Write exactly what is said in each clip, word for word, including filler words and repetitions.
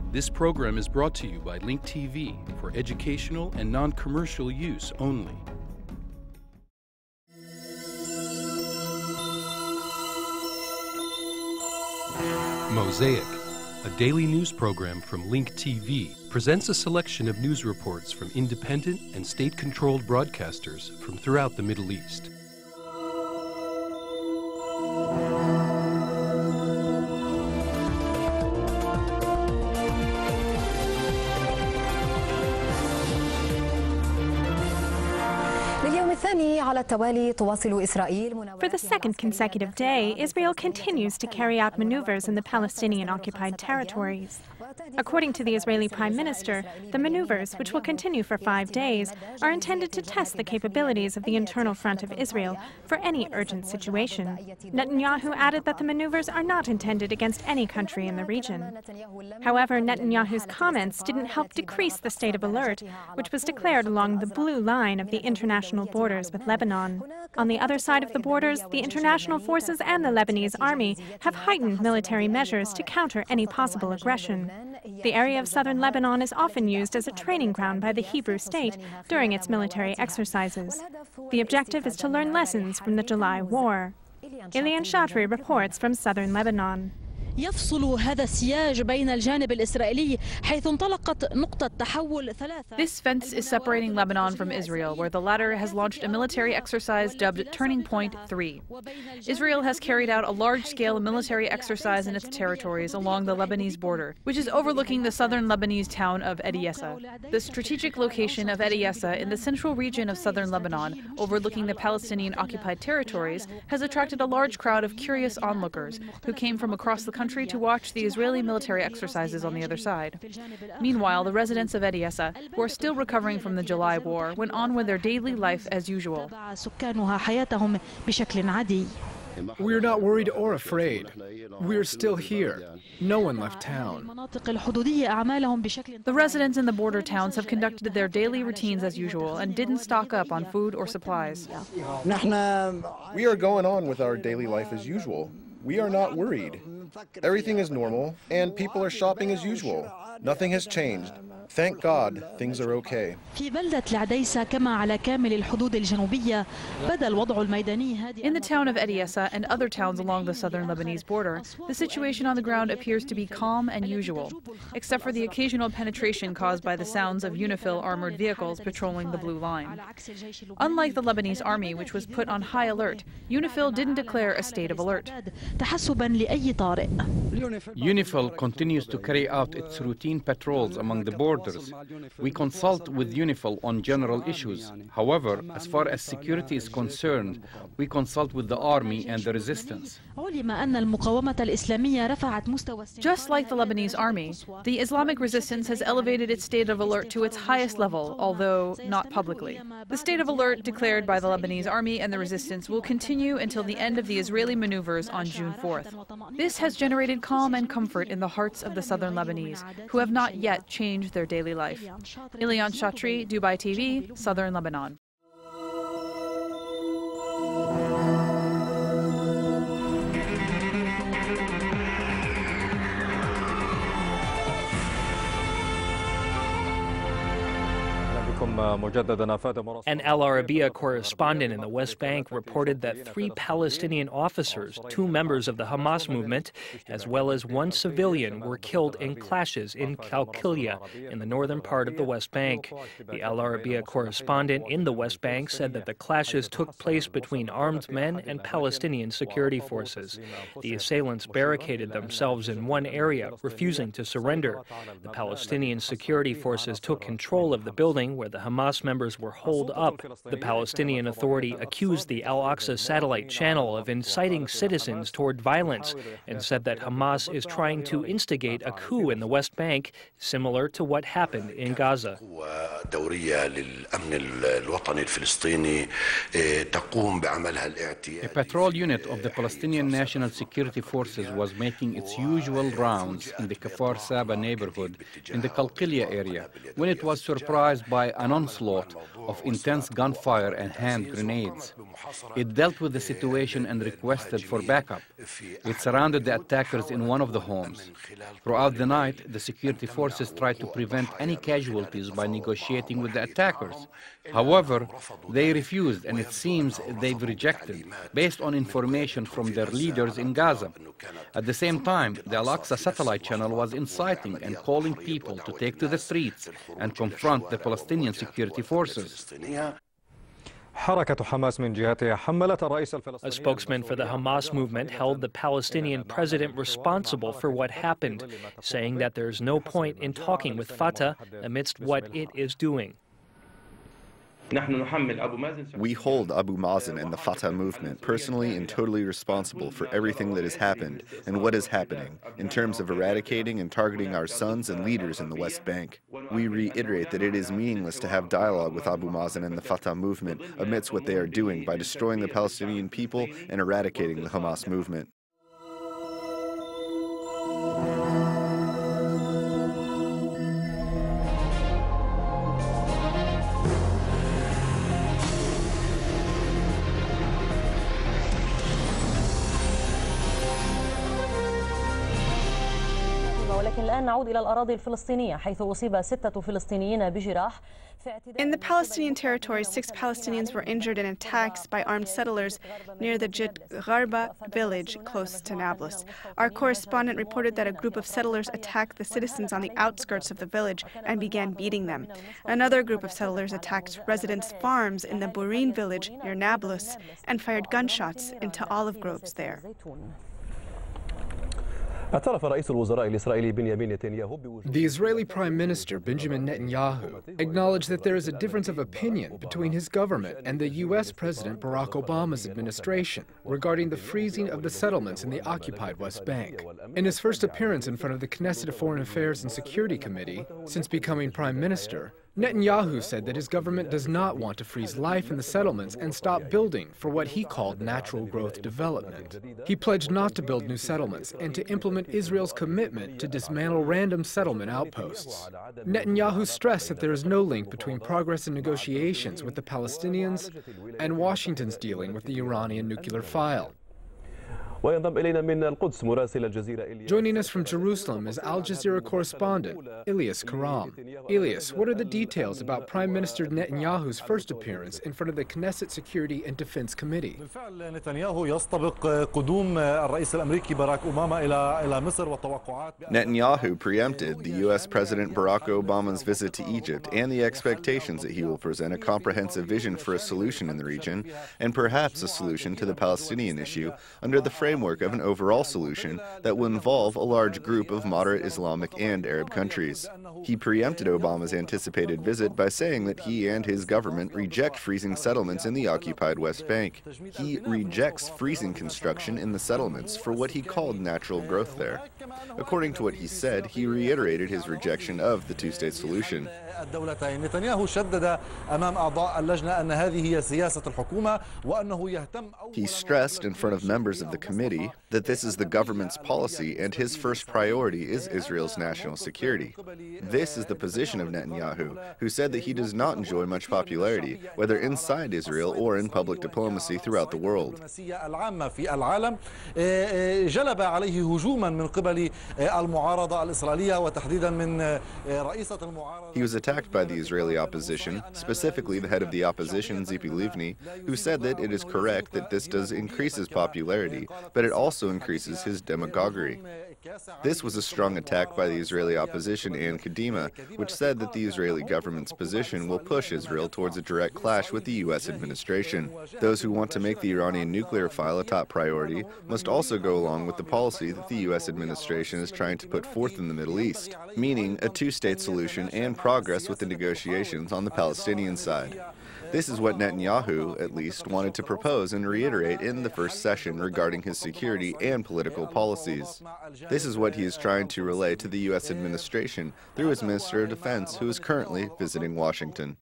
This program is brought to you by Link T V for educational and non-commercial use only. Mosaic, a daily news program from Link T V, presents a selection of news reports from independent and state-controlled broadcasters from throughout the Middle East. For the second consecutive day, Israel continues to carry out maneuvers in the Palestinian-occupied territories. According to the Israeli Prime Minister, the maneuvers, which will continue for five days, are intended to test the capabilities of the internal front of Israel for any urgent situation. Netanyahu added that the maneuvers are not intended against any country in the region. However, Netanyahu's comments didn't help decrease the state of alert, which was declared along the blue line of the international borders with Lebanon. On the other side of the borders, the international forces and the Lebanese army have heightened military measures to counter any possible aggression. The area of southern Lebanon is often used as a training ground by the Hebrew state during its military exercises. The objective is to learn lessons from the July War. Elian Shatri reports from southern Lebanon. يفصل هذا السياج بين الجانب الإسرائيلي حيث انطلقت نقطة تحول ثلاثة. This fence is separating Lebanon from Israel, where the latter has launched a military exercise dubbed Turning Point three. Israel has carried out a large-scale military exercise in its territories along the Lebanese border, which is overlooking the southern Lebanese town of Edessa. The strategic location of Edessa in the central region of southern Lebanon, overlooking the Palestinian-occupied territories, has attracted a large crowd of curious onlookers who came from across the country to watch the Israeli military exercises on the other side. Meanwhile, the residents of Edessa, who are still recovering from the July War, went on with their daily life as usual. We're not worried or afraid. We're still here. No one left town. The residents in the border towns have conducted their daily routines as usual and didn't stock up on food or supplies. We are going on with our daily life as usual. We are not worried. Everything is normal, and people are shopping as usual. Nothing has changed. Thank God, things are okay. In the town of Edessa and other towns along the southern Lebanese border, the situation on the ground appears to be calm and usual, except for the occasional penetration caused by the sounds of UNIFIL armored vehicles patrolling the blue line. Unlike the Lebanese army, which was put on high alert, UNIFIL didn't declare a state of alert. UNIFIL continues to carry out its routine patrols among the borders. We consult with UNIFIL on general issues. However, as far as security is concerned, we consult with the army and the resistance. Just like the Lebanese army, the Islamic resistance has elevated its state of alert to its highest level, although not publicly. The state of alert declared by the Lebanese army and the resistance will continue until the end of the Israeli maneuvers on June fourth. This has generated calm and comfort in the hearts of the southern Lebanese, who have not yet changed their daily life. Elian Shatri, Dubai T V, Southern Lebanon. An Al Arabiya correspondent in the West Bank reported that three Palestinian officers, two members of the Hamas movement, as well as one civilian, were killed in clashes in Qalqilia, in the northern part of the West Bank. The Al Arabiya correspondent in the West Bank said that the clashes took place between armed men and Palestinian security forces. The assailants barricaded themselves in one area, refusing to surrender. The Palestinian security forces took control of the building where the Hamas members were holed up. The Palestinian Authority accused the Al-Aqsa satellite channel of inciting citizens toward violence and said that Hamas is trying to instigate a coup in the West Bank, similar to what happened in Gaza. A patrol unit of the Palestinian National Security Forces was making its usual rounds in the Kfar Saba neighborhood in the Qalqilia area when it was surprised by an onslaught of intense gunfire and hand grenades. It dealt with the situation and requested for backup. It surrounded the attackers in one of the homes. Throughout the night, the security forces tried to prevent any casualties by negotiating with the attackers. However, they refused, and it seems they've rejected, based on information from their leaders in Gaza. At the same time, the Al-Aqsa satellite channel was inciting and calling people to take to the streets and confront the Palestinian security forces. A spokesman for the Hamas movement held the Palestinian president responsible for what happened, saying that there's no point in talking with Fatah amidst what it is doing. We hold Abu Mazen and the Fatah movement personally and totally responsible for everything that has happened and what is happening in terms of eradicating and targeting our sons and leaders in the West Bank. We reiterate that it is meaningless to have dialogue with Abu Mazen and the Fatah movement amidst what they are doing by destroying the Palestinian people and eradicating the Hamas movement. الآن نعود إلى الأراضي الفلسطينية حيث أصيب ستة فلسطينيين بجراح. In the Palestinian territories, six Palestinians were injured in attacks by armed settlers near the Jid Gharba village close to Nablus. Our correspondent reported that a group of settlers attacked the citizens on the outskirts of the village and began beating them. Another group of settlers attacked residents' farms in the Burin village near Nablus and fired gunshots into olive groves there. The Israeli Prime Minister Benjamin Netanyahu acknowledged that there is a difference of opinion between his government and the U S President Barack Obama's administration regarding the freezing of the settlements in the occupied West Bank. In his first appearance in front of the Knesset Foreign Affairs and Security Committee since becoming Prime Minister, Netanyahu said that his government does not want to freeze life in the settlements and stop building for what he called natural growth development. He pledged not to build new settlements and to implement Israel's commitment to dismantle random settlement outposts. Netanyahu stressed that there is no link between progress in negotiations with the Palestinians and Washington's dealing with the Iranian nuclear file. Joining us from Jerusalem is Al Jazeera correspondent Ilyas Karam. Ilyas, what are the details about Prime Minister Netanyahu's first appearance in front of the Knesset Security and Defense Committee? Netanyahu preempted the U S President Barack Obama's visit to Egypt and the expectations that he will present a comprehensive vision for a solution in the region and perhaps a solution to the Palestinian issue under the framework of an overall solution that will involve a large group of moderate Islamic and Arab countries. He preempted Obama's anticipated visit by saying that he and his government reject freezing settlements in the occupied West Bank. He rejects freezing construction in the settlements for what he called natural growth there. According to what he said, he reiterated his rejection of the two-state solution. He stressed in front of members of the committee that this is the government's policy and his first priority is Israel's national security. This is the position of Netanyahu, who said that he does not enjoy much popularity, whether inside Israel or in public diplomacy throughout the world. He was attacked by the Israeli opposition, specifically the head of the opposition, Tzipi Livni, who said that it is correct that this does increase his popularity, but it also increases his demagoguery. This was a strong attack by the Israeli opposition and Kadima, which said that the Israeli government's position will push Israel towards a direct clash with the U S administration. Those who want to make the Iranian nuclear file a top priority must also go along with the policy that the U S administration is trying to put forth in the Middle East, meaning a two-state solution and progress with the negotiations on the Palestinian side. This is what Netanyahu, at least, wanted to propose and reiterate in the first session regarding his security and political policies. This is what he is trying to relay to the U S administration through his Minister of Defense, who is currently visiting Washington.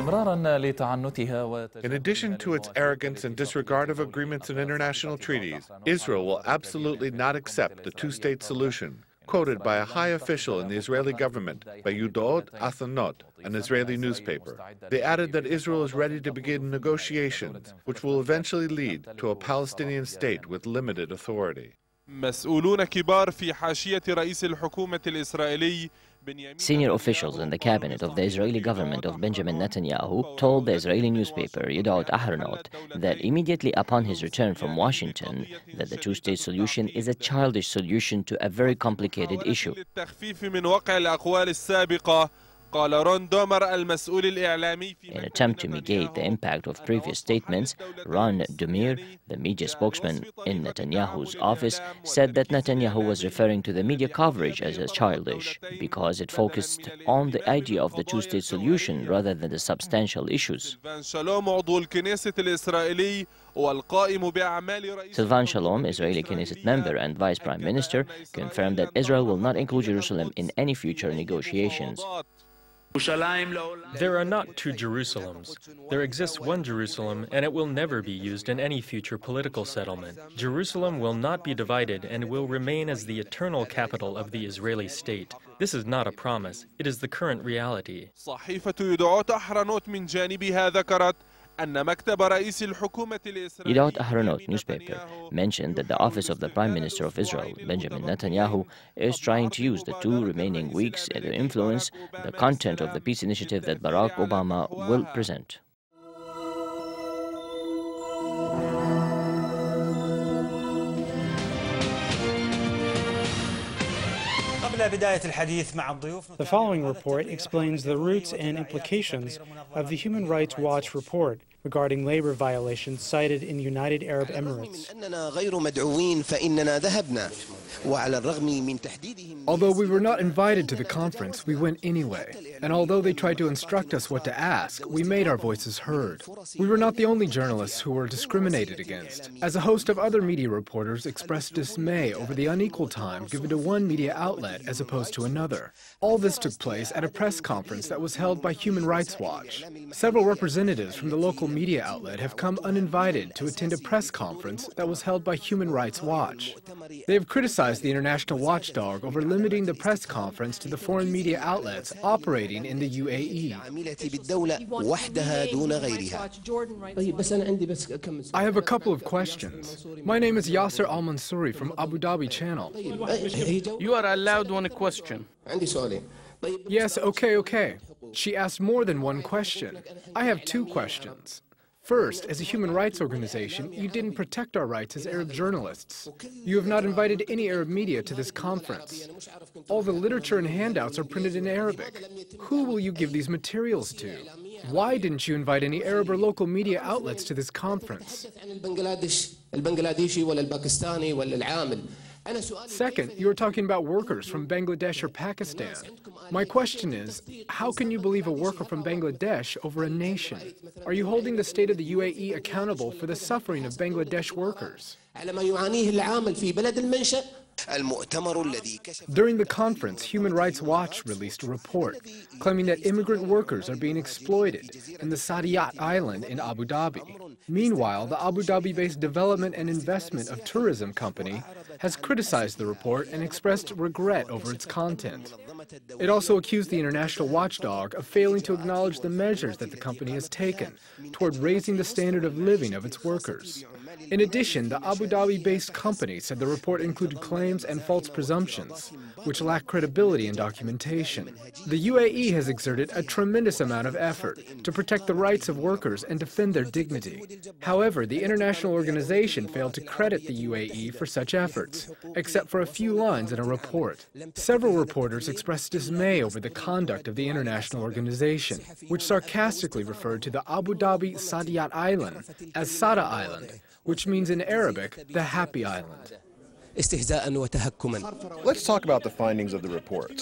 In addition to its arrogance and disregard of agreements and international treaties, Israel will absolutely not accept the two-state solution, quoted by a high official in the Israeli government, by Yediot Ahronot, an Israeli newspaper. They added that Israel is ready to begin negotiations, which will eventually lead to a Palestinian state with limited authority. Senior officials in the cabinet of the Israeli government of Benjamin Netanyahu told the Israeli newspaper Yediot Ahronot that immediately upon his return from Washington, that the two-state solution is a childish solution to a very complicated issue. In an attempt to mitigate the impact of previous statements, Ron Demir, the media spokesman in Netanyahu's office, said that Netanyahu was referring to the media coverage as a childish because it focused on the idea of the two-state solution rather than the substantial issues. Silvan Shalom, Israeli Knesset member and Vice Prime Minister, confirmed that Israel will not include Jerusalem in any future negotiations. There are not two Jerusalems. There exists one Jerusalem, and it will never be used in any future political settlement. Jerusalem will not be divided and will remain as the eternal capital of the Israeli state. This is not a promise. It is the current reality. Yediot Ahronot newspaper mentioned that the office of the Prime Minister of Israel, Benjamin Netanyahu, is trying to use the two remaining weeks to influence the content of the peace initiative that Barack Obama will present. The following report explains the roots and implications of the Human Rights Watch report regarding labor violations cited in the United Arab Emirates. Although we were not invited to the conference, we went anyway. And although they tried to instruct us what to ask, we made our voices heard. We were not the only journalists who were discriminated against, as a host of other media reporters expressed dismay over the unequal time given to one media outlet as opposed to another. All this took place at a press conference that was held by Human Rights Watch. Several representatives from the local media outlet have come uninvited to attend a press conference that was held by Human Rights Watch. They have criticized the international watchdog over limiting the press conference to the foreign media outlets operating in the U A E. I have a couple of questions. My name is Yasser Al-Mansouri from Abu Dhabi Channel. You are allowed one question. Yes, okay, okay. She asked more than one question. I have two questions. First, as a human rights organization, you didn't protect our rights as Arab journalists. You have not invited any Arab media to this conference. All the literature and handouts are printed in Arabic. Who will you give these materials to? Why didn't you invite any Arab or local media outlets to this conference? Second, you are talking about workers from Bangladesh or Pakistan. My question is, how can you believe a worker from Bangladesh over a nation? Are you holding the state of the U A E accountable for the suffering of Bangladesh workers? During the conference, Human Rights Watch released a report claiming that immigrant workers are being exploited in the Saadiyat Island in Abu Dhabi. Meanwhile, the Abu Dhabi-based development and investment of tourism company has criticized the report and expressed regret over its content. It also accused the international watchdog of failing to acknowledge the measures that the company has taken toward raising the standard of living of its workers. In addition, the Abu Dhabi-based company said the report included claims and false presumptions, which lack credibility and documentation. The U A E has exerted a tremendous amount of effort to protect the rights of workers and defend their dignity. However, the international organization failed to credit the U A E for such efforts, except for a few lines in a report. Several reporters expressed dismay over the conduct of the international organization, which sarcastically referred to the Abu Dhabi Saadiyat Island as Sada Island, which means in Arabic, the Happy Island. Let's talk about the findings of the report.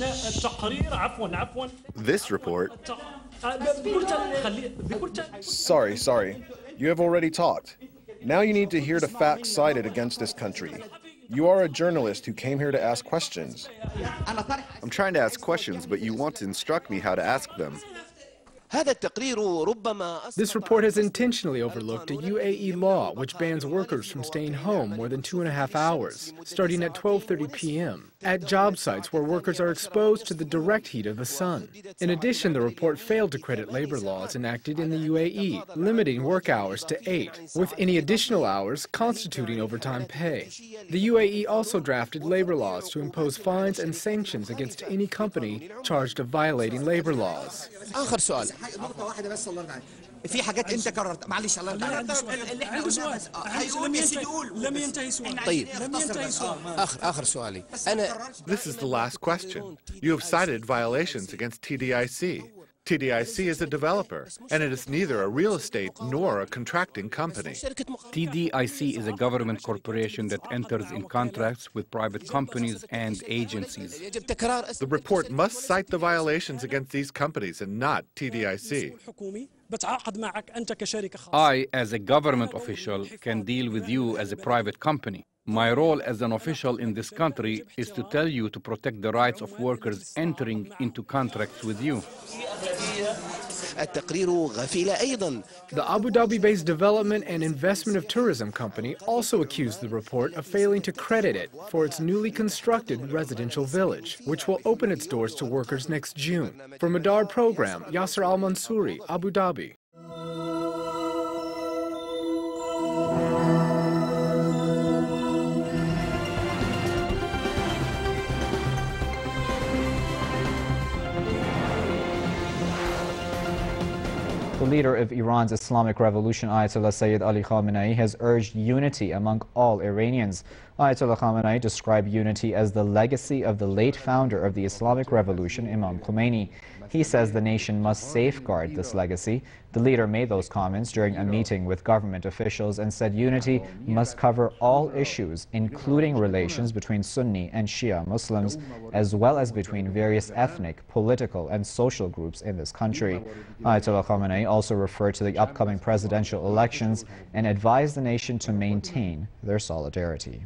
This report... Sorry, sorry. You have already talked. Now you need to hear the facts cited against this country. You are a journalist who came here to ask questions. I'm trying to ask questions, but you want to instruct me how to ask them. This report has intentionally overlooked a U A E law which bans workers from staying home more than two and a half hours, starting at twelve thirty p m at job sites where workers are exposed to the direct heat of the sun. In addition, the report failed to credit labor laws enacted in the U A E, limiting work hours to eight, with any additional hours constituting overtime pay. The U A E also drafted labor laws to impose fines and sanctions against any company charged of violating labor laws. آخر سؤال نقطة واحدة بس الله يرضى عليك في حاجات أنت كررت معلش الله يرضى عليك عنده سؤال هيقول يا سيدي قول لم ينتهي سؤال طيب لم ينتهي سؤال آخر آخر سؤالي أنا This is the last question. You have cited violations against T D I C. T D I C is a developer, and it is neither a real estate nor a contracting company. T D I C is a government corporation that enters in contracts with private companies and agencies. The report must cite the violations against these companies and not T D I C. I, as a government official, can deal with you as a private company. My role as an official in this country is to tell you to protect the rights of workers entering into contracts with you. The Abu Dhabi-based Development and Investment of Tourism Company also accused the report of failing to credit it for its newly constructed residential village, which will open its doors to workers next June. For Madar Program, Yasser Al-Mansouri, Abu Dhabi. The leader of Iran's Islamic Revolution, Ayatollah Sayyid Ali Khamenei, has urged unity among all Iranians. Ayatollah Khamenei described unity as the legacy of the late founder of the Islamic Revolution, Imam Khomeini. He says the nation must safeguard this legacy. The leader made those comments during a meeting with government officials and said unity must cover all issues, including relations between Sunni and Shia Muslims, as well as between various ethnic, political, and social groups in this country. Ayatollah Khamenei also referred to the upcoming presidential elections and advised the nation to maintain their solidarity.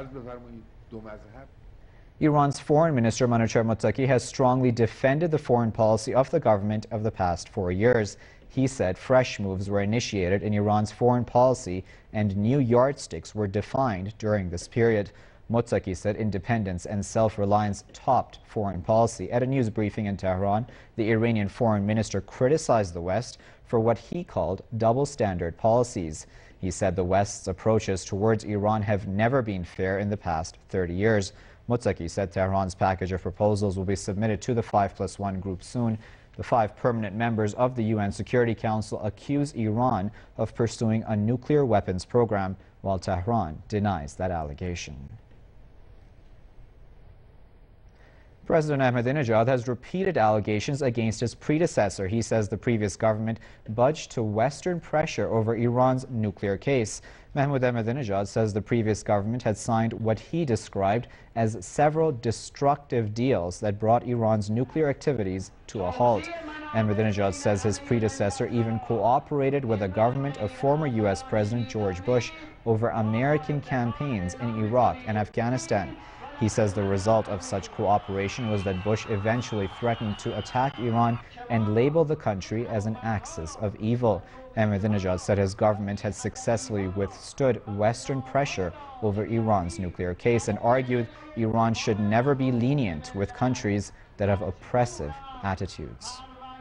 Iran's Foreign Minister Manouchehr Mottaki has strongly defended the foreign policy of the government of the past four years. He said fresh moves were initiated in Iran's foreign policy and new yardsticks were defined during this period. Mottaki said independence and self-reliance topped foreign policy. At a news briefing in Tehran, the Iranian foreign minister criticized the West for what he called double-standard policies. He said the West's approaches towards Iran have never been fair in the past thirty years. Mottaki said Tehran's package of proposals will be submitted to the five plus one group soon. The five permanent members of the U N Security Council accuse Iran of pursuing a nuclear weapons program, while Tehran denies that allegation. President Ahmadinejad has repeated allegations against his predecessor. He says the previous government budged to Western pressure over Iran's nuclear case. Mahmoud Ahmadinejad says the previous government had signed what he described as several destructive deals that brought Iran's nuclear activities to a halt. Ahmadinejad says his predecessor even cooperated with the government of former U S President George Bush over American campaigns in Iraq and Afghanistan. He says the result of such cooperation was that Bush eventually threatened to attack Iran and label the country as an axis of evil. Ahmadinejad said his government had successfully withstood Western pressure over Iran's nuclear case and argued Iran should never be lenient with countries that have oppressive attitudes.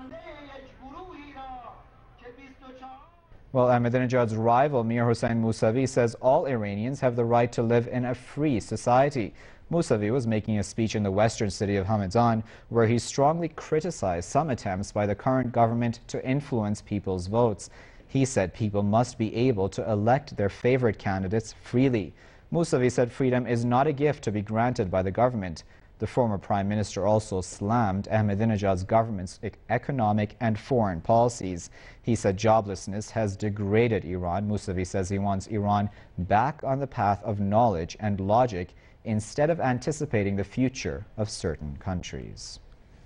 Well, Ahmadinejad's rival Mir Hossein Mousavi says all Iranians have the right to live in a free society. Mousavi was making a speech in the western city of Hamadan, where he strongly criticized some attempts by the current government to influence people's votes. He said people must be able to elect their favorite candidates freely. Mousavi said freedom is not a gift to be granted by the government. The former prime minister also slammed Ahmadinejad's government's economic and foreign policies. He said joblessness has degraded Iran. Mousavi says he wants Iran back on the path of knowledge and logic instead of anticipating the future of certain countries.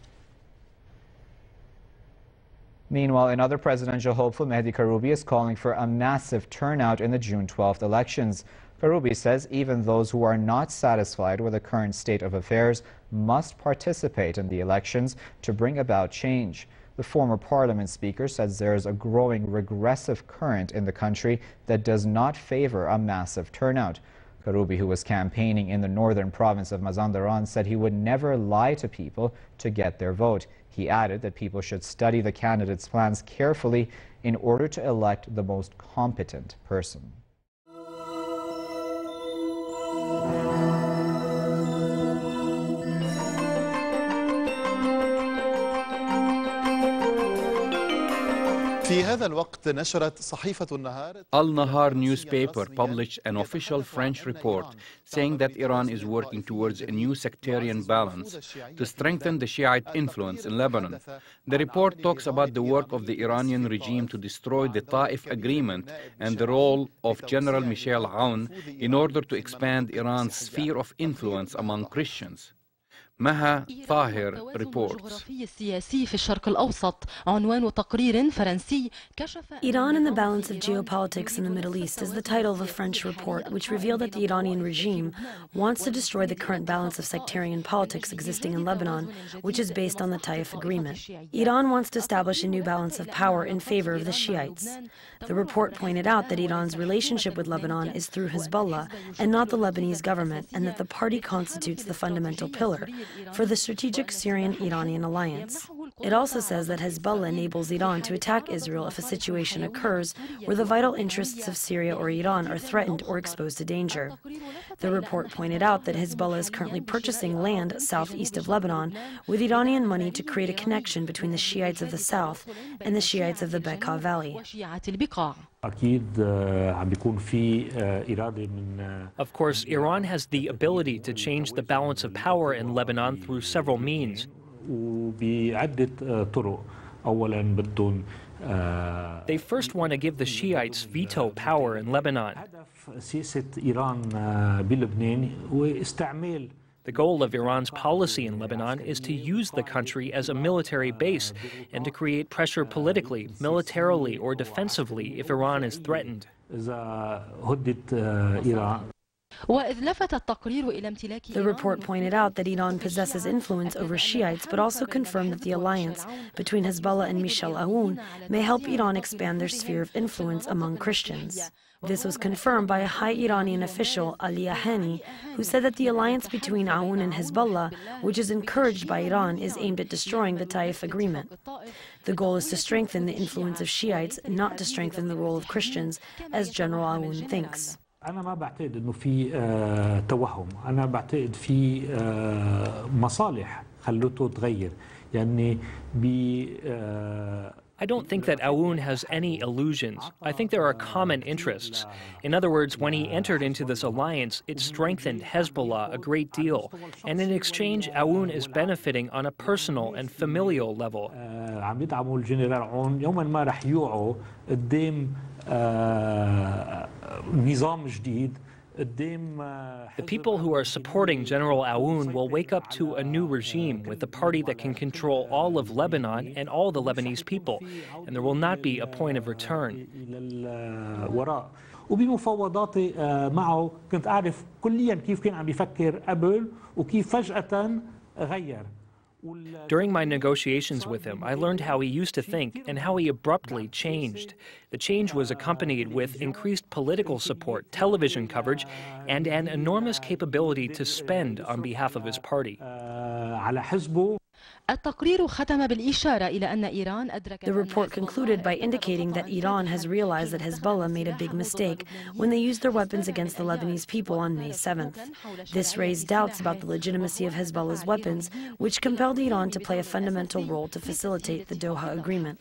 Meanwhile, another presidential hopeful, Mehdi Karoubi, is calling for a massive turnout in the June twelfth elections. Karoubi says even those who are not satisfied with the current state of affairs must participate in the elections to bring about change. The former parliament speaker says there is a growing regressive current in the country that does not favor a massive turnout. Karoubi, who was campaigning in the northern province of Mazandaran, said he would never lie to people to get their vote. He added that people should study the candidates' plans carefully in order to elect the most competent person. Al-Nahar newspaper published an official French report saying that Iran is working towards a new sectarian balance to strengthen the Shiite influence in Lebanon. The report talks about the work of the Iranian regime to destroy the Ta'if agreement and the role of General Michel Aoun in order to expand Iran's sphere of influence among Christians. Maha Tahir reports. Iran and the Balance of Geopolitics in the Middle East is the title of a French report which revealed that the Iranian regime wants to destroy the current balance of sectarian politics existing in Lebanon, which is based on the Taif Agreement. Iran wants to establish a new balance of power in favor of the Shiites. The report pointed out that Iran's relationship with Lebanon is through Hezbollah and not the Lebanese government, and that the party constitutes the fundamental pillar for the strategic Syrian-Iranian alliance. It also says that Hezbollah enables Iran to attack Israel if a situation occurs where the vital interests of Syria or Iran are threatened or exposed to danger. The report pointed out that Hezbollah is currently purchasing land southeast of Lebanon with Iranian money to create a connection between the Shiites of the south and the Shiites of the Bekaa Valley. Of course, Iran has the ability to change the balance of power in Lebanon through several means. They first want to give the Shiites veto power in Lebanon. The goal of Iran's policy in Lebanon is to use the country as a military base and to create pressure politically, militarily, or defensively if Iran is threatened. The report pointed out that Iran possesses influence over Shiites, but also confirmed that the alliance between Hezbollah and Michel Aoun may help Iran expand their sphere of influence among Christians. This was confirmed by a high Iranian official, Ali Ahani, who said that the alliance between Aoun and Hezbollah, which is encouraged by Iran, is aimed at destroying the Taif Agreement. The goal is to strengthen the influence of Shiites, not to strengthen the role of Christians, as General Aoun thinks. أنا ما بعتقد إنه في توهم، أنا بعتقد في مصالح خلته تغير، يعني ب I don't think that Aoun has any illusions. I think there are common interests. In other words, when he entered into this alliance, it strengthened Hezbollah a great deal. And in exchange, Aoun is benefiting on a personal and familial level. عم يدعموا الجنرال عون يوما ما رح يوعوا قدام نظام جديد. The people who are supporting General Aoun will wake up to a new regime with a party that can control all of Lebanon and all the Lebanese people, and there will not be a point of return. وبمفاوضاتي معه كنت أعرف كليا كيف كان عم يفكر قبل وكيف فجأة غير. During my negotiations with him, I learned how he used to think and how he abruptly changed. The change was accompanied with increased political support, television coverage, and an enormous capability to spend on behalf of his party. The report concluded by indicating that Iran has realized that Hezbollah made a big mistake when they used their weapons against the Lebanese people on May seventh. This raised doubts about the legitimacy of Hezbollah's weapons, which compelled Iran to play a fundamental role to facilitate the Doha Agreement.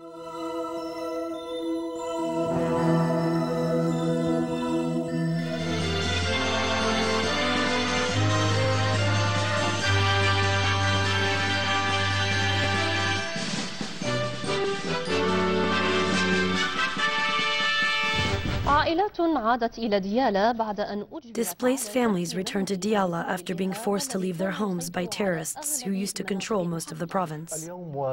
Displaced families returned to Diyala after being forced to leave their homes by terrorists who used to control most of the province.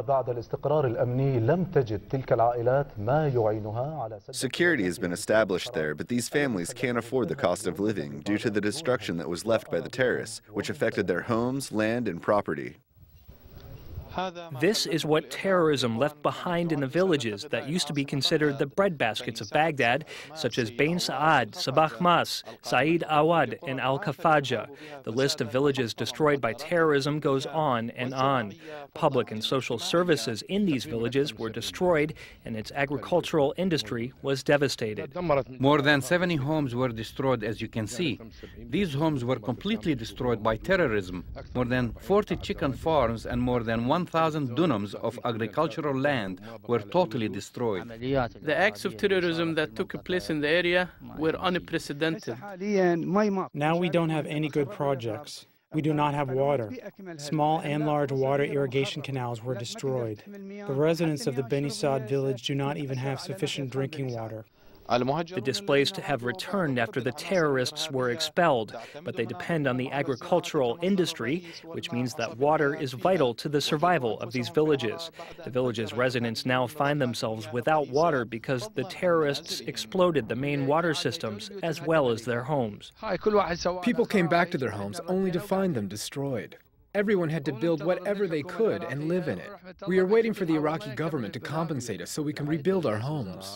Security has been established there, but these families can't afford the cost of living due to the destruction that was left by the terrorists, which affected their homes, land, and property. This is what terrorism left behind in the villages that used to be considered the breadbaskets of Baghdad, such as Bain Saad, Sabah Mas, Said Awad, and Al-Kafaja. The list of villages destroyed by terrorism goes on and on. Public and social services in these villages were destroyed, and its agricultural industry was devastated. More than seventy homes were destroyed, as you can see. These homes were completely destroyed by terrorism. More than forty chicken farms and more than one thousand dunams of agricultural land were totally destroyed. The acts of terrorism that took place in the area were unprecedented. Now we don't have any good projects. We do not have water. Small and large water irrigation canals were destroyed. The residents of the Beni Saad village do not even have sufficient drinking water. The displaced have returned after the terrorists were expelled, but they depend on the agricultural industry, which means that water is vital to the survival of these villages. The village's residents now find themselves without water because the terrorists exploded the main water systems as well as their homes. People came back to their homes only to find them destroyed. Everyone had to build whatever they could and live in it. We are waiting for the Iraqi government to compensate us so we can rebuild our homes.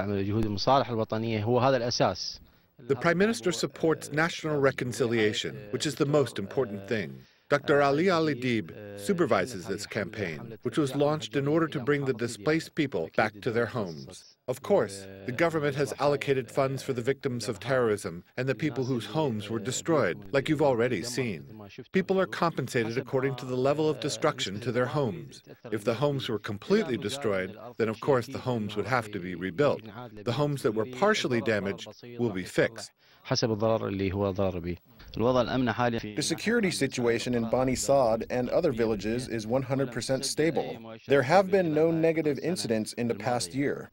The Prime Minister supports national reconciliation, which is the most important thing. Doctor Ali Ali-Deeb supervises this campaign, which was launched in order to bring the displaced people back to their homes. Of course, the government has allocated funds for the victims of terrorism and the people whose homes were destroyed, like you've already seen. People are compensated according to the level of destruction to their homes. If the homes were completely destroyed, then of course the homes would have to be rebuilt. The homes that were partially damaged will be fixed. The security situation in Bani Saad and other villages is one hundred percent stable. There have been no negative incidents in the past year.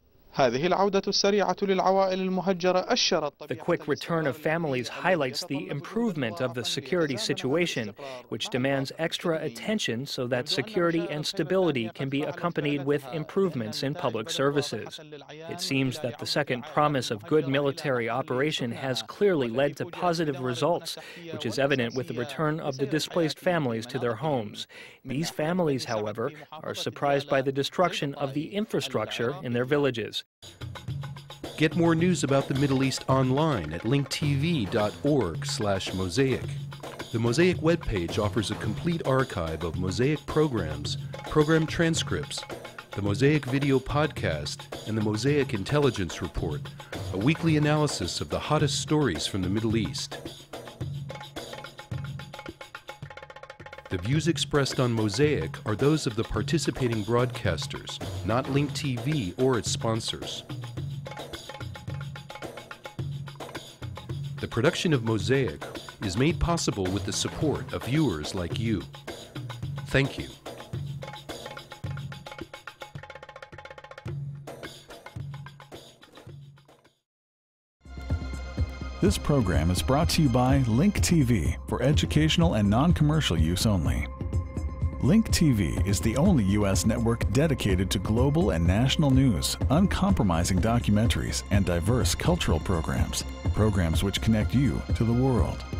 The quick return of families highlights the improvement of the security situation, which demands extra attention so that security and stability can be accompanied with improvements in public services. It seems that the second promise of good military operation has clearly led to positive results, which is evident with the return of the displaced families to their homes. These families, however, are surprised by the destruction of the infrastructure in their villages. Get more news about the Middle East online at linktv dot org slash mosaic. The Mosaic webpage offers a complete archive of Mosaic programs, program transcripts, the Mosaic video podcast, and the Mosaic Intelligence Report, a weekly analysis of the hottest stories from the Middle East. The views expressed on Mosaic are those of the participating broadcasters, not Link T V or its sponsors. The production of Mosaic is made possible with the support of viewers like you. Thank you. This program is brought to you by Link T V for educational and non-commercial use only. Link T V is the only U S network dedicated to global and national news, uncompromising documentaries, and diverse cultural programs, programs which connect you to the world.